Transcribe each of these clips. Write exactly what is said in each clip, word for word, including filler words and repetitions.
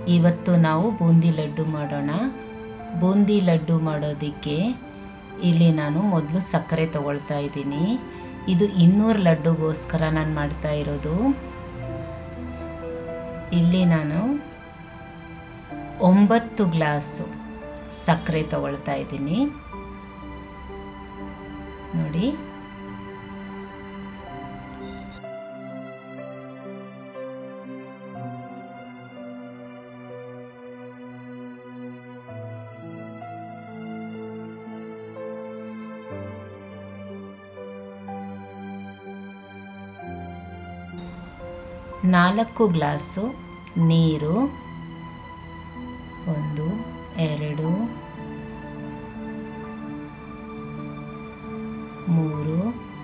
ಇವತ್ತು ನಾವು ಬೂಂದಿ ಲಡ್ಡು ಮಾಡೋಣ. ಬೂಂದಿ ಲಡ್ಡು ಮಾಡೋದಕ್ಕೆ ಇಲ್ಲಿ ನಾನು ಮೊದಲು ಸಕ್ಕರೆ ತಗೊಳ್ತಾ ಇದ್ದೀನಿ. ಇದು ಇನ್ನೂರು ಲಡ್ಡುಗೋಸ್ಕರ ನಾನು ಮಾಡ್ತಾ ಇರೋದು. ಇಲ್ಲಿ ನಾನು ಒಂಬತ್ತು ಗ್ಲಾಸು ಸಕ್ಕರೆ ತಗೊಳ್ತಾ ಇದ್ದೀನಿ ನೋಡಿ. ನಾಲ್ಕು ಗ್ಲಾಸು ನೀರು, ಒಂದು ಎರಡು ಮೂರು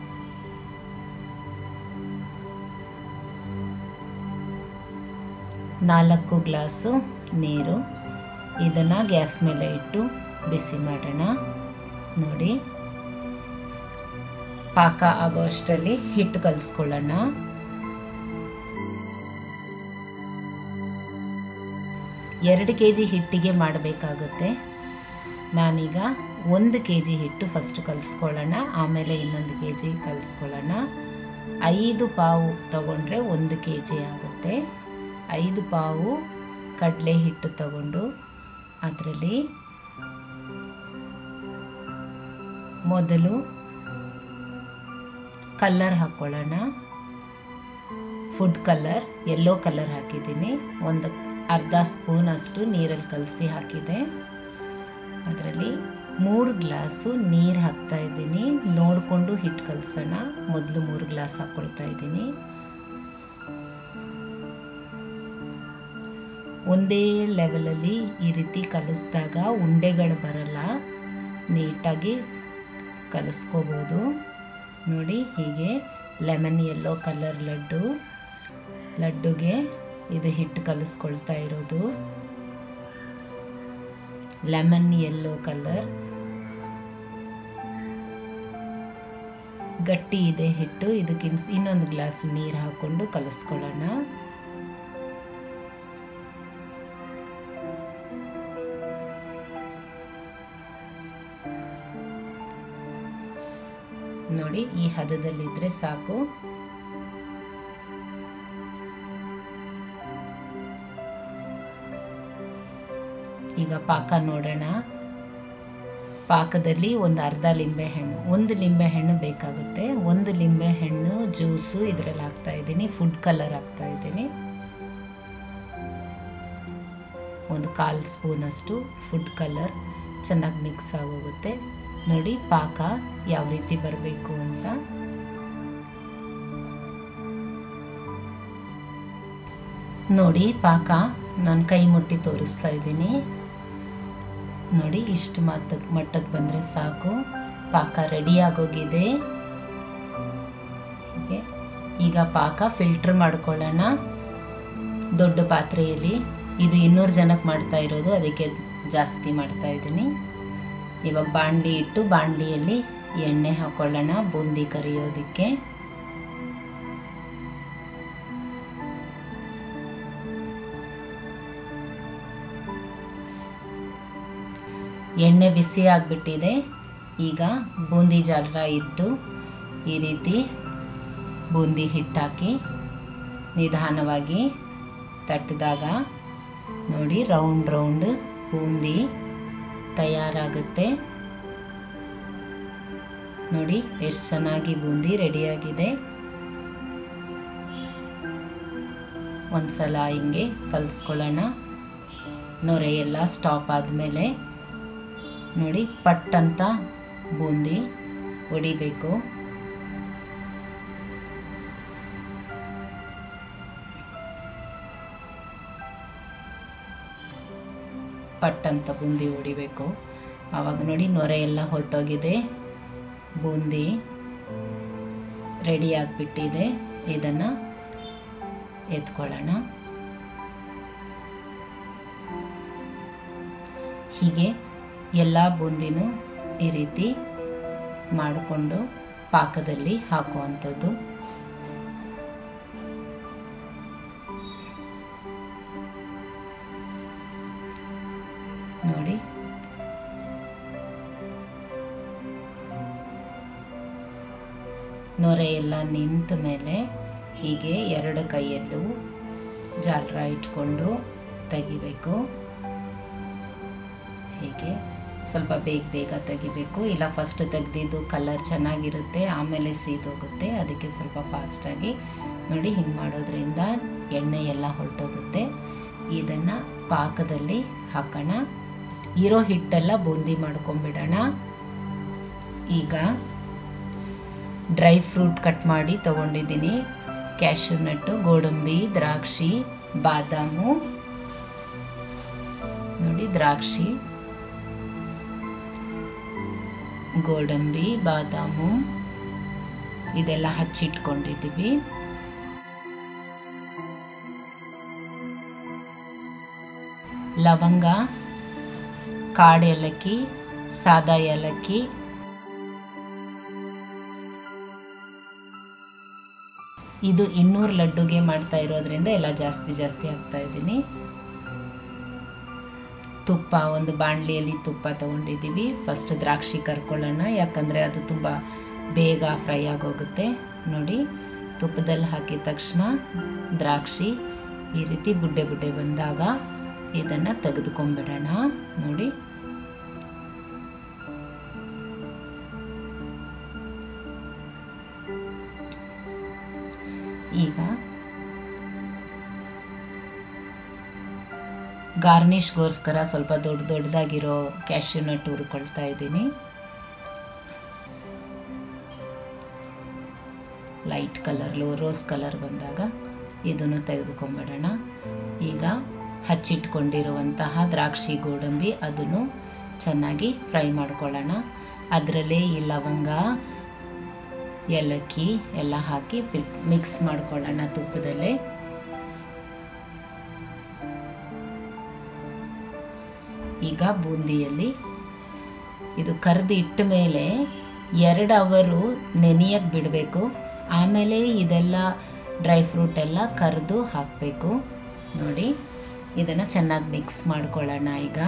ನಾಲ್ಕು ಗ್ಲಾಸು ನೀರು. ಇದನ್ನು ಗ್ಯಾಸ್ ಮೇಲೆ ಇಟ್ಟು ಬಿಸಿ ಮಾಡೋಣ ನೋಡಿ. ಪಾಕ ಆಗೋ ಅಷ್ಟರಲ್ಲಿ ಹಿಟ್ಟು ಕಲಿಸ್ಕೊಳ್ಳೋಣ. ಎರಡು ಕೆ ಜಿ ಹಿಟ್ಟಿಗೆ ಮಾಡಬೇಕಾಗುತ್ತೆ. ನಾನೀಗ ಒಂದು ಕೆ ಜಿ ಹಿಟ್ಟು ಫಸ್ಟ್ ಕಲಿಸ್ಕೊಳ್ಳೋಣ, ಆಮೇಲೆ ಇನ್ನೊಂದು ಕೆ ಜಿ ಕಲಿಸ್ಕೊಳ್ಳೋಣ. ಐದು ಪಾವು ತಗೊಂಡ್ರೆ ಒಂದು ಕೆ ಜಿ ಆಗುತ್ತೆ. ಐದು ಪಾವು ಕಡಲೆ ಹಿಟ್ಟು ತಗೊಂಡು ಅದರಲ್ಲಿ ಮೊದಲು ಕಲರ್ ಹಾಕ್ಕೊಳ್ಳೋಣ. ಫುಡ್ ಕಲರ್ ಯೆಲ್ಲೋ ಕಲರ್ ಹಾಕಿದ್ದೀನಿ. ಒಂದು ಅರ್ಧ ಸ್ಪೂನ್ ಅಷ್ಟು ನೀರಲ್ಲಿ ಕಲಸಿ ಹಾಕಿದೆ. ಅದರಲ್ಲಿ ಮೂರು ಗ್ಲಾಸು ನೀರು ಹಾಕ್ತಾ ಇದ್ದೀನಿ. ನೋಡಿಕೊಂಡು ಹಿಟ್ಟು ಕಲಸೋಣ. ಮೊದಲು ಮೂರು ಗ್ಲಾಸ್ ಹಾಕ್ಕೊಳ್ತಾ ಇದ್ದೀನಿ. ಒಂದೇ ಲೆವೆಲಲ್ಲಿ ಈ ರೀತಿ ಕಲಿಸಿದಾಗ ಉಂಡೆಗಳು ಬರಲ್ಲ, ನೀಟಾಗಿ ಕಲಿಸ್ಕೋಬೋದು ನೋಡಿ. ಹೀಗೆ ಲೆಮನ್ ಯೆಲ್ಲೋ ಕಲರ್ ಲಡ್ಡು ಲಡ್ಡುಗೆ ಇದು ಹಿಟ್ಟು ಕಲಿಸ್ಕೊಳ್ತಾ ಇರೋದು. ಲೆಮನ್ ಯೆಲ್ಲೋ ಕಲರ್ ಗಟ್ಟಿ ಇದೆ ಹಿಟ್ಟು. ಇದಕ್ಕೆ ಇನ್ನೊಂದು ಗ್ಲಾಸ್ ನೀರು ಹಾಕೊಂಡು ಕಲಿಸ್ಕೊಳ್ಳೋಣ. ನೋಡಿ, ಈ ಹದದಲ್ಲಿದ್ರೆ ಸಾಕು. ಈಗ ಪಾಕ ನೋಡೋಣ. ಪಾಕದಲ್ಲಿ ಒಂದು ಅರ್ಧ ಲಿಂಬೆ ಹಣ್ಣು, ಒಂದು ಲಿಂಬೆ ಹಣ್ಣು ಬೇಕಾಗುತ್ತೆ. ಒಂದು ಲಿಂಬೆ ಹಣ್ಣು ಜ್ಯೂಸು ಇದರಲ್ಲಿ ಹಾಕ್ತಾ ಇದ್ದೀನಿ. ಫುಡ್ ಕಲರ್ ಹಾಕ್ತಾ ಇದ್ದೀನಿ. ಒಂದು ಕಾಲು ಸ್ಪೂನಷ್ಟು ಫುಡ್ ಕಲರ್ ಚೆನ್ನಾಗಿ ಮಿಕ್ಸ್ ಆಗೋಗುತ್ತೆ ನೋಡಿ. ಪಾಕ ಯಾವ ರೀತಿ ಬರಬೇಕು ಅಂತ ನೋಡಿ. ಪಾಕ ನಾನು ಕೈ ಮುಟ್ಟಿ ತೋರಿಸ್ತಾ ಇದ್ದೀನಿ ನೋಡಿ. ಇಷ್ಟು ಮಟ್ಟಕ್ಕೆ ಮಟ್ಟಕ್ಕೆ ಬಂದರೆ ಸಾಕು. ಪಾಕ ರೆಡಿ ಆಗೋಗಿದೆ. ಹೀಗೆ ಈಗ ಪಾಕ ಫಿಲ್ಟರ್ ಮಾಡ್ಕೊಳ್ಳೋಣ ದೊಡ್ಡ ಪಾತ್ರೆಯಲ್ಲಿ. ಇದು ಇನ್ನೂರು ಜನಕ್ಕೆ ಮಾಡ್ತಾ ಇರೋದು, ಅದಕ್ಕೆ ಜಾಸ್ತಿ ಮಾಡ್ತಾ ಇದ್ದೀನಿ. ಇವಾಗ ಬಾಣಲಿ ಇಟ್ಟು ಬಾಣಲಿಯಲ್ಲಿ ಎಣ್ಣೆ ಹಾಕೊಳ್ಳೋಣ ಬೂಂದಿ ಕರಿಯೋದಕ್ಕೆ. ಎಣ್ಣೆ ಬಿಸಿ ಆಗಿಬಿಟ್ಟಿದೆ. ಈಗ ಬೂಂದಿ ಜಾರ ಇಟ್ಟು ಈ ರೀತಿ ಬೂಂದಿ ಹಿಟ್ಟಾಕಿ ನಿಧಾನವಾಗಿ ತಟ್ಟಿದಾಗ ನೋಡಿ ರೌಂಡ್ ರೌಂಡ್ ಬೂಂದಿ ತಯಾರಾಗುತ್ತೆ ನೋಡಿ. ಎಷ್ಟು ಚೆನ್ನಾಗಿ ಬೂಂದಿ ರೆಡಿಯಾಗಿದೆ. ಒಂದ್ಸಲ ಹಿಂಗೆ ಕಲಿಸ್ಕೊಳ್ಳೋಣ. ನೊರೆ ಎಲ್ಲ ಸ್ಟಾಪ್ ಆದಮೇಲೆ ನೋಡಿ ಪಟ್ ಅಂತ ಬೂಂದಿ ಹೊಡಿಬೇಕು. ಪಟ್ ಅಂತ ಬೂಂದಿ ಹೊಡಿಬೇಕು. ಆವಾಗ ನೋಡಿ ನೊರೆ ಎಲ್ಲ ಹೊರಟೋಗಿದೆ, ಬೂಂದಿ ರೆಡಿ ಆಗಿಬಿಟ್ಟಿದೆ. ಇದನ್ನು ಎತ್ಕೊಳ್ಳೋಣ. ಹೀಗೆ ಎಲ್ಲ ಬೂಂದಿನೂ ಈ ರೀತಿ ಮಾಡಿಕೊಂಡು ಪಾಕದಲ್ಲಿ ಹಾಕುವಂಥದ್ದು. ನೊರೆ ಎಲ್ಲ ನಿಂತ ಮೇಲೆ ಹೀಗೆ ಎರಡು ಕೈಯಲ್ಲೂ ಜಾಲ್ರ ಇಟ್ಕೊಂಡು ತೆಗಿಬೇಕು. ಹೀಗೆ ಸ್ವಲ್ಪ ಬೇಗ ಬೇಗ ತೆಗಿಬೇಕು, ಇಲ್ಲ ಫಸ್ಟ್ ತೆಗೆದಿದ್ದು ಕಲರ್ ಚೆನ್ನಾಗಿರುತ್ತೆ ಆಮೇಲೆ ಸೀದೋಗುತ್ತೆ. ಅದಕ್ಕೆ ಸ್ವಲ್ಪ ಫಾಸ್ಟಾಗಿ ನೋಡಿ ಹಿಂಗೆ ಮಾಡೋದ್ರಿಂದ ಎಣ್ಣೆ ಎಲ್ಲ ಹೊರಟೋಗುತ್ತೆ. ಇದನ್ನು ಪಾಕದಲ್ಲಿ ಹಾಕೋಣ. ಇರೋ ಹಿಟ್ಟೆಲ್ಲ ಬೂಂದಿ ಮಾಡ್ಕೊಂಬಿಡೋಣ. ಈಗ ಡ್ರೈ ಫ್ರೂಟ್ ಕಟ್ ಮಾಡಿ ತಗೊಂಡಿದ್ದೀನಿ. ಕ್ಯಾಶ್ಯೂ ನಟ್ಟು, ಗೋಡಂಬಿ, ದ್ರಾಕ್ಷಿ, ಬಾದಾಮು, ನೋಡಿ ದ್ರಾಕ್ಷಿ, ಗೋಡಂಬಿ, ಬಾದಾಮು ಇದೆಲ್ಲ ಹಚ್ಚಿಟ್ಕೊಂಡಿದ್ದೀವಿ. ಲವಂಗ, ಕಾಡು ಏಲಕ್ಕಿ, ಸಾದಾ ಏಲಕ್ಕಿ, ಇದು ಇನ್ನೂರು ಲಡ್ಡುಗೆ ಮಾಡ್ತಾ ಇರೋದ್ರಿಂದ ಎಲ್ಲ ಜಾಸ್ತಿ ಜಾಸ್ತಿ ಹಾಕ್ತಾ ಇದ್ದೀನಿ. ತುಪ್ಪ, ಒಂದು ಬಾಣಲಿಯಲ್ಲಿ ತುಪ್ಪ ತಗೊಂಡಿದ್ದೀವಿ. ಫಸ್ಟ್ ದ್ರಾಕ್ಷಿ ಕರ್ಕೊಳ್ಳೋಣ, ಯಾಕಂದರೆ ಅದು ತುಂಬ ಬೇಗ ಫ್ರೈ ಆಗೋಗುತ್ತೆ. ನೋಡಿ ತುಪ್ಪದಲ್ಲಿ ಹಾಕಿದ ತಕ್ಷಣ ದ್ರಾಕ್ಷಿ ಈ ರೀತಿ ಬುಡ್ಡೆ ಬುಡ್ಡೆ ಬಂದಾಗ ಇದನ್ನು ತೆಗೆದುಕೊಂಡ್ಬಿಡೋಣ. ನೋಡಿ ಈಗ ಗಾರ್ನಿಷ್ಗೋಸ್ಕರ ಸ್ವಲ್ಪ ದೊಡ್ಡ ದೊಡ್ಡದಾಗಿರೋ ಕ್ಯಾಶ್ಯೂ ನಟ್ ಹುರ್ಕೊಳ್ತಾ ಇದ್ದೀನಿ. ಲೈಟ್ ಕಲರ್, ರೋಸ್ ಕಲರ್ ಬಂದಾಗ ಇದನ್ನು ತೆಗೆದುಕೊಂಡ್ಬಿಡೋಣ. ಈಗ ಹಚ್ಚಿಟ್ಕೊಂಡಿರುವಂತಹ ದ್ರಾಕ್ಷಿ, ಗೋಡಂಬಿ ಅದನ್ನು ಚೆನ್ನಾಗಿ ಫ್ರೈ ಮಾಡ್ಕೊಳ್ಳೋಣ. ಅದರಲ್ಲೇ ಈ ಲವಂಗ, ಏಲಕ್ಕಿ ಎಲ್ಲ ಹಾಕಿ ಫಿಲ್ ಮಿಕ್ಸ್ ಮಾಡ್ಕೊಳ್ಳೋಣ ತುಪ್ಪದಲ್ಲೇ. ಈಗ ಬೂಂದಿಯಲ್ಲಿ ಇದು ಕರೆದು ಇಟ್ಟ ಮೇಲೆ ಎರಡು ಅವರು ನೆನೆಯಕ್ಕೆ ಬಿಡಬೇಕು. ಆಮೇಲೆ ಇದೆಲ್ಲ ಡ್ರೈ ಫ್ರೂಟ್ ಎಲ್ಲ ಕರೆದು ಹಾಕಬೇಕು. ನೋಡಿ ಇದನ್ನು ಚೆನ್ನಾಗಿ ಮಿಕ್ಸ್ ಮಾಡ್ಕೊಳ್ಳೋಣ. ಈಗ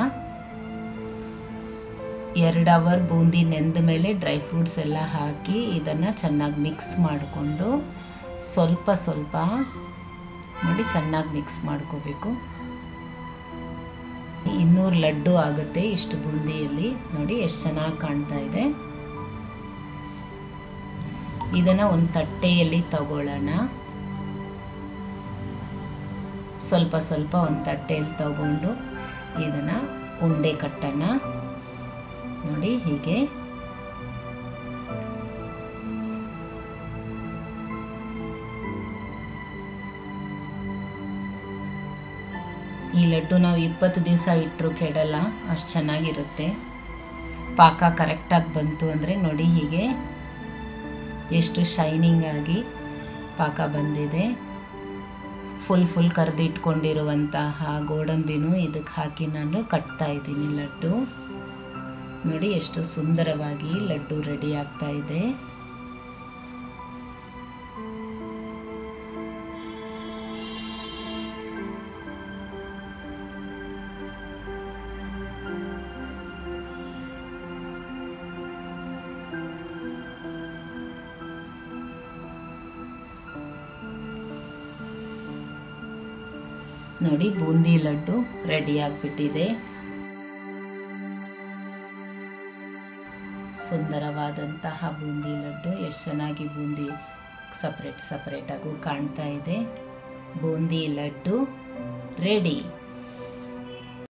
ಎರಡು ಅವರ್ ಬೂಂದಿ ನೆಂದ ಮೇಲೆ ಡ್ರೈ ಫ್ರೂಟ್ಸ್ ಎಲ್ಲ ಹಾಕಿ ಇದನ್ನು ಚೆನ್ನಾಗಿ ಮಿಕ್ಸ್ ಮಾಡಿಕೊಂಡು ಸ್ವಲ್ಪ ಸ್ವಲ್ಪ ನೋಡಿ ಚೆನ್ನಾಗಿ ಮಿಕ್ಸ್ ಮಾಡ್ಕೋಬೇಕು. ಇನ್ನೂರು ಲಡ್ಡು ಆಗುತ್ತೆ ಇಷ್ಟು ಬೂಂದಿಯಲ್ಲಿ. ನೋಡಿ ಎಷ್ಟು ಚೆನ್ನಾಗಿ ಕಾಣ್ತಾ ಇದೆ. ಇದನ್ನು ಒಂದು ತಟ್ಟೆಯಲ್ಲಿ ತಗೊಳ್ಳೋಣ. ಸ್ವಲ್ಪ ಸ್ವಲ್ಪ ಒಂದು ತಟ್ಟೆಯಲ್ಲಿ ತಗೊಂಡು ಇದನ್ನು ಉಂಡೆ ಕಟ್ಟೋಣ. ನೋಡಿ ಹೀಗೆ ಈ ಲಡ್ಡು ನಾವು ಇಪ್ಪತ್ತು ದಿವಸ ಇಟ್ಟರು ಕೆಡಲ್ಲ, ಅಷ್ಟು ಚೆನ್ನಾಗಿರುತ್ತೆ. ಪಾಕ ಕರೆಕ್ಟಾಗಿ ಬಂತು ಅಂದರೆ ನೋಡಿ ಹೀಗೆ ಎಷ್ಟು ಶೈನಿಂಗ್ ಆಗಿ ಪಾಕ ಬಂದಿದೆ. ಫುಲ್ ಫುಲ್ ಕರೆದಿಟ್ಕೊಂಡಿರುವಂತಹ ಗೋಡಂಬಿನೂ ಇದಕ್ಕೆ ಹಾಕಿ ನಾನು ಕಟ್ತಾ ಇದ್ದೀನಿ ಲಡ್ಡು. ನೋಡಿ ಎಷ್ಟು ಸುಂದರವಾಗಿ ಲಡ್ಡು ರೆಡಿ ಆಗ್ತಾ ಇದೆ. ನೋಡಿ ಬೂಂದಿ ಲಡ್ಡು ರೆಡಿ ಆಗಿಬಿಟ್ಟಿದೆ. ಸುಂದರವಾದಂತಹ ಬೂಂದಿ ಲಡ್ಡು ಎಷ್ಟು ಚೆನ್ನಾಗಿ ಬೂಂದಿ ಸಪ್ರೇಟ್ ಸಪ್ರೇಟಾಗೂ ಕಾಣ್ತಾ ಇದೆ. ಬೂಂದಿ ಲಡ್ಡು ರೆಡಿ.